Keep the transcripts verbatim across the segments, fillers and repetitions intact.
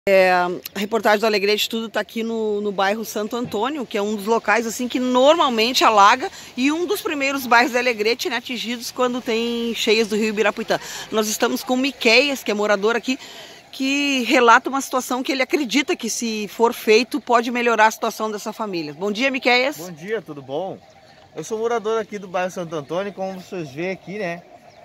É, a reportagem do Alegrete Tudo está aqui no, no bairro Santo Antônio, que é um dos locais assim que normalmente alaga e um dos primeiros bairros de Alegrete, né, atingidos quando tem cheias do rio Ibirapuitã. Nós estamos com o Miqueias, que é morador aqui, que relata uma situação que ele acredita que, se for feito, pode melhorar a situação dessa família. Bom dia, Miqueias. Bom dia, tudo bom? Eu sou morador aqui do bairro Santo Antônio, como vocês veem aqui, né?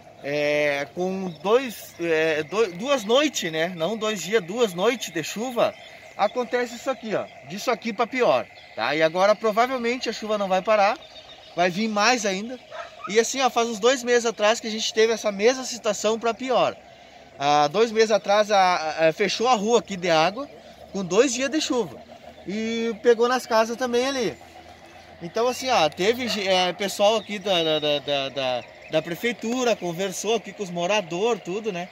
É, com dois, é, dois, duas noites, né? Não dois dias, duas noites de chuva, acontece isso aqui, ó. Disso aqui para pior, tá? E agora provavelmente a chuva não vai parar, vai vir mais ainda. E assim, ó, faz uns dois meses atrás que a gente teve essa mesma situação para pior. Há dois meses atrás a, a, fechou a rua aqui de água com dois dias de chuva e pegou nas casas também ali. Então assim, ó, teve é, pessoal aqui da, da, da, da, da prefeitura, conversou aqui com os moradores, tudo, né?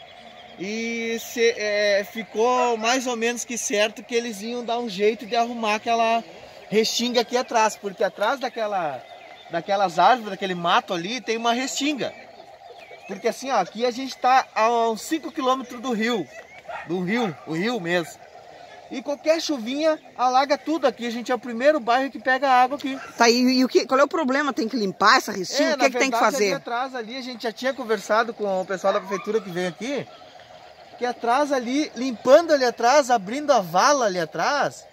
E se, é, ficou mais ou menos que certo que eles iam dar um jeito de arrumar aquela restinga aqui atrás, porque atrás daquela, daquelas árvores, daquele mato ali, tem uma restinga. Porque assim, ó, aqui a gente tá a uns cinco quilômetros do rio, do rio, o rio mesmo. E qualquer chuvinha alaga tudo aqui. A gente é o primeiro bairro que pega água aqui. Tá, e, e o que, qual é o problema? Tem que limpar essa restinga? É, o que, é que tem que fazer? Ali atrás ali, a gente já tinha conversado com o pessoal da prefeitura que veio aqui, que atrás ali, limpando ali atrás, abrindo a vala ali atrás,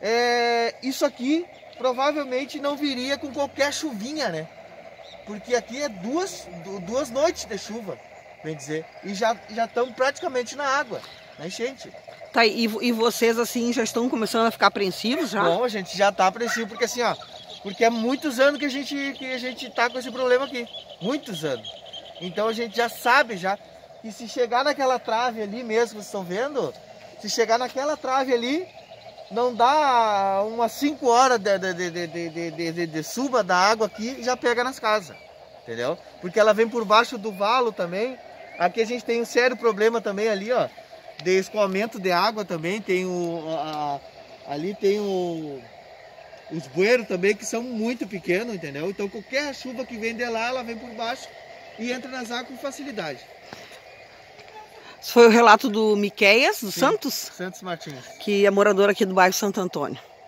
é, isso aqui provavelmente não viria com qualquer chuvinha, né? Porque aqui é duas, duas noites de chuva, bem dizer, e já já estão praticamente na água, na enchente. Tá, e, e vocês assim já estão começando a ficar apreensivos já? Bom, a gente já está apreensivo, porque assim, ó, porque é muitos anos que a gente que a gente tá com esse problema aqui, muitos anos. Então a gente já sabe já que se chegar naquela trave ali mesmo, vocês estão vendo, se chegar naquela trave ali, não dá umas cinco horas de, de, de, de, de, de, de, de suba da água aqui e já pega nas casas, entendeu? Porque ela vem por baixo do valo também. Aqui a gente tem um sério problema também ali, ó, de escoamento de água também. Tem o, a, ali tem o, os bueiros também, que são muito pequenos, entendeu? Então qualquer chuva que vem de lá, ela vem por baixo e entra nas águas com facilidade. Esse foi o relato do Miqueias, do Sim, Santos? Santos Martins. Que é morador aqui do bairro Santo Antônio.